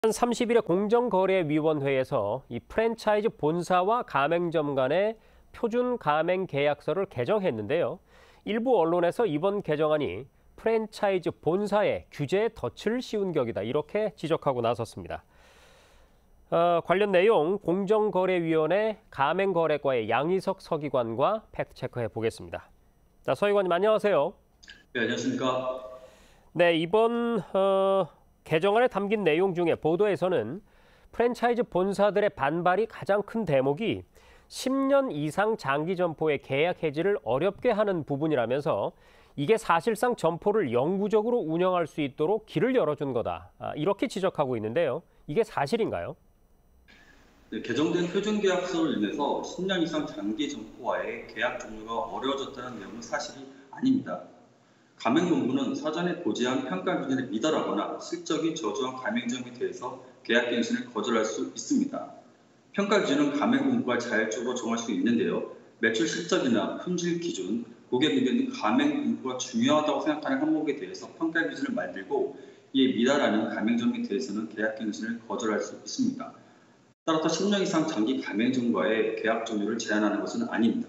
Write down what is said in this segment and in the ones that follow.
30일에 공정거래위원회에서 이 프랜차이즈 본사와 가맹점 간의 표준 가맹 계약서를 개정했는데요. 일부 언론에서 이번 개정안이 프랜차이즈 본사의 규제에 덫을 씌운 격이다, 이렇게 지적하고 나섰습니다. 관련 내용 공정거래위원회 가맹거래과의 양희석 서기관과 팩트체크해 보겠습니다. 자, 서기관님 안녕하세요. 네, 안녕하십니까. 네, 이번 개정안에 담긴 내용 중에 보도에서는 프랜차이즈 본사들의 반발이 가장 큰 대목이 10년 이상 장기 점포의 계약 해지를 어렵게 하는 부분이라면서 이게 사실상 점포를 영구적으로 운영할 수 있도록 길을 열어준 거다, 이렇게 지적하고 있는데요. 이게 사실인가요? 네, 개정된 표준계약서로 인해서 10년 이상 장기 점포와의 계약 종료가 어려워졌다는 내용은 사실이 아닙니다. 가맹본부는 사전에 고지한 평가 기준에 미달하거나 실적이 저조한 가맹점에 대해서 계약 갱신을 거절할 수 있습니다. 평가 기준은 가맹본부가 자율적으로 정할 수 있는데요. 매출 실적이나 품질 기준, 고객 의견 등 가맹본부가 중요하다고 생각하는 항목에 대해서 평가 기준을 만들고 이에 미달하는 가맹점에 대해서는 계약 갱신을 거절할 수 있습니다. 따라서 10년 이상 장기 가맹점과의 계약 종료를 제한하는 것은 아닙니다.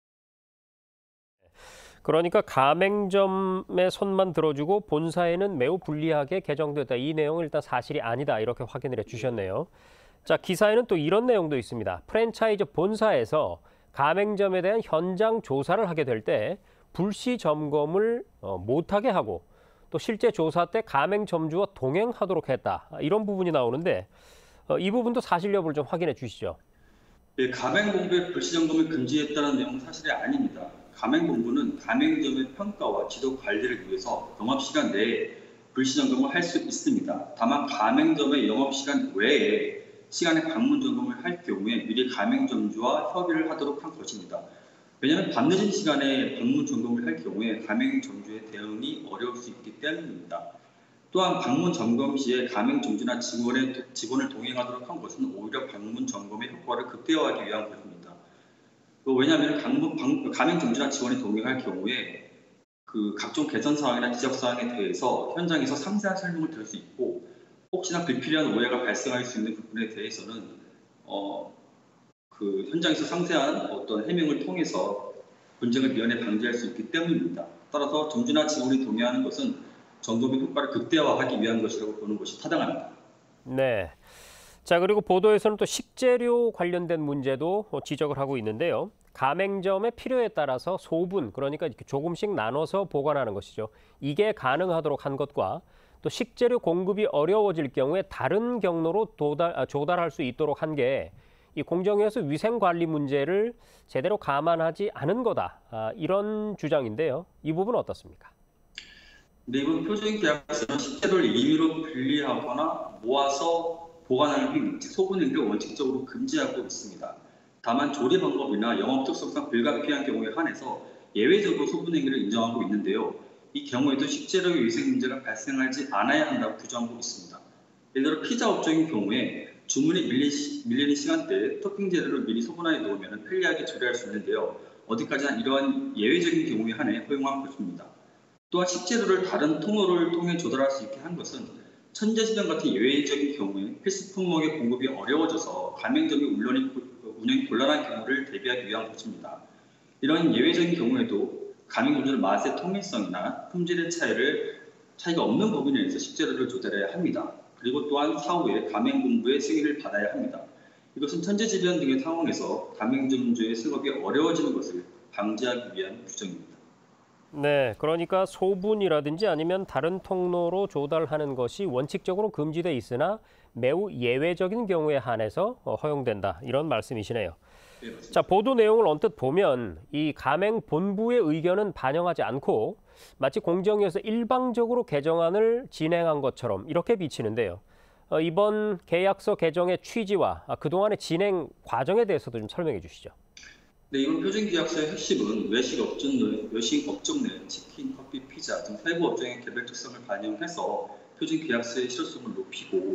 그러니까 가맹점의 손만 들어주고 본사에는 매우 불리하게 개정됐다, 이 내용은 일단 사실이 아니다, 이렇게 확인을 해주셨네요. 자, 기사에는 또 이런 내용도 있습니다. 프랜차이즈 본사에서 가맹점에 대한 현장 조사를 하게 될 때 불시 점검을 못하게 하고 또 실제 조사 때 가맹점주와 동행하도록 했다, 이런 부분이 나오는데 이 부분도 사실 여부를 좀 확인해 주시죠. 네, 가맹본부의 불시점검을 금지했다는 내용은 사실이 아닙니다. 가맹본부는 가맹점의 평가와 지도 관리를 위해서 영업시간 내에 불시점검을 할 수 있습니다. 다만 가맹점의 영업시간 외에 시간에 방문 점검을 할 경우에 미리 가맹점주와 협의를 하도록 한 것입니다. 왜냐하면 밤늦은 시간에 방문 점검을 할 경우에 가맹점주의 대응이 어려울 수 있기 때문입니다. 또한 방문 점검 시에 가맹점주나 직원을 동행하도록 한 것은 오히려 방문 점검의 효과를 극대화하기 위한 것입니다. 왜냐하면 가맹점주나 직원이 동행할 경우에 각종 개선 사항이나 지적 사항에 대해서 현장에서 상세한 설명을 들을 수 있고, 혹시나 불필요한 오해가 발생할 수 있는 부분에 대해서는 현장에서 상세한 어떤 해명을 통해서 분쟁을 미연에 방지할 수 있기 때문입니다. 따라서 점주나 직원이 동행하는 것은 점검의 효과를 극대화하기 위한 것이라고 보는 것이 타당합니다. 네. 자, 그리고 보도에서는 또 식재료 관련된 문제도 지적을 하고 있는데요. 가맹점의 필요에 따라서 소분, 그러니까 이렇게 조금씩 나눠서 보관하는 것이죠. 이게 가능하도록 한 것과 또 식재료 공급이 어려워질 경우에 다른 경로로 조달할 수 있도록 한 게 이 공정위에서 위생관리 문제를 제대로 감안하지 않은 거다, 이런 주장인데요. 이 부분은 어떻습니까? 근데 이번 표준계약서는 식재료를 임의로 분리하거나 모아서 보관하는 행위, 즉 소분 행위를 원칙적으로 금지하고 있습니다. 다만 조리 방법이나 영업 특성상 불가피한 경우에 한해서 예외적으로 소분 행위를 인정하고 있는데요. 이 경우에도 식재료의 위생 문제가 발생하지 않아야 한다고 규정하고 있습니다. 예를 들어 피자 업종인 경우에 주문이 밀리는 시간대에 토핑 재료를 미리 소분하여 놓으면 편리하게 조리할 수 있는데요. 어디까지나 이러한 예외적인 경우에 한해 허용한 것입니다. 또한 식재료를 다른 통로를 통해 조달할 수 있게 한 것은 천재지변 같은 예외적인 경우에 필수 품목의 공급이 어려워져서 가맹점이 운영이 곤란한 경우를 대비하기 위한 것입니다. 이런 예외적인 경우에도 가맹점주는 맛의 통일성이나 품질의 차이가 없는 부분에 의해서 식재료를 조달해야 합니다. 그리고 또한 사후에 가맹본부의 승인을 받아야 합니다. 이것은 천재지변 등의 상황에서 가맹점주의 승업이 어려워지는 것을 방지하기 위한 규정입니다. 네, 그러니까 소분이라든지 아니면 다른 통로로 조달하는 것이 원칙적으로 금지돼 있으나 매우 예외적인 경우에 한해서 허용된다, 이런 말씀이시네요. 네, 맞습니다. 자, 보도 내용을 언뜻 보면 이 가맹 본부의 의견은 반영하지 않고 마치 공정위에서 일방적으로 개정안을 진행한 것처럼 이렇게 비치는데요. 이번 계약서 개정의 취지와 그동안의 진행 과정에 대해서도 좀 설명해 주시죠. 네, 이번 표준계약서의 핵심은 외식 업종 내 치킨, 커피, 피자 등 세부 업종의 개별 특성을 반영해서 표준계약서의 실효성을 높이고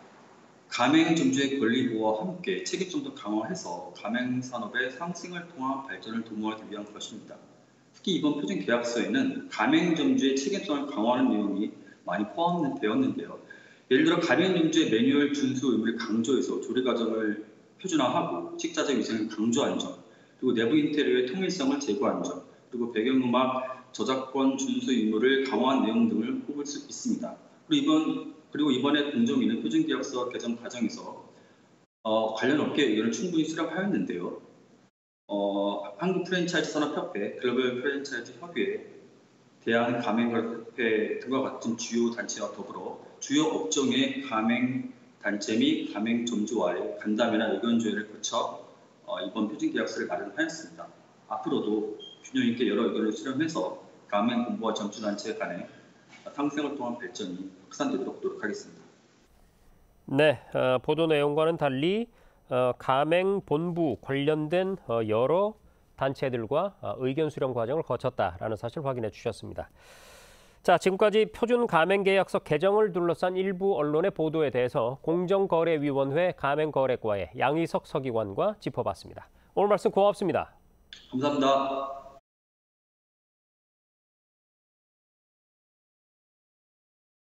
가맹점주의 권리 보호와 함께 책임성도 강화해서 가맹산업의 상승을 통한 발전을 도모하기 위한 것입니다. 특히 이번 표준계약서에는 가맹점주의 책임성을 강화하는 내용이 많이 포함되었는데요. 예를 들어 가맹점주의 매뉴얼 준수 의무를 강조해서 조리 과정을 표준화하고 식자재 위생을 강조한 점, 그리고 내부 인테리어의 통일성을 제고한 점, 그리고 배경음악 저작권 준수 의무를 강화한 내용 등을 꼽을 수 있습니다. 그리고 이번에 공정위는 표준계약서 개정 과정에서 관련 업계 의견을 충분히 수렴하였는데요. 한국 프랜차이즈 산업협회, 글로벌 프랜차이즈 협의회, 대한가맹가맹협회 등과 같은 주요 단체와 더불어 주요 업종의 가맹단체 및 가맹점주와의 간담회나 의견조회를 거쳐 이번 표준계약서를 마련하였습니다. 앞으로도 균형 있게 여러 의견을 수렴해서 가맹본부와 점주단체 간의 상생을 통한 발전이 확산되도록 노력하겠습니다. 네, 보도 내용과는 달리 가맹본부 관련된 여러 단체들과 의견 수렴 과정을 거쳤다라는 사실 확인해 주셨습니다. 자, 지금까지 표준 가맹계약서 개정을 둘러싼 일부 언론의 보도에 대해서 공정거래위원회 가맹거래과의 양희석 서기관과 짚어봤습니다. 오늘 말씀 고맙습니다. 감사합니다.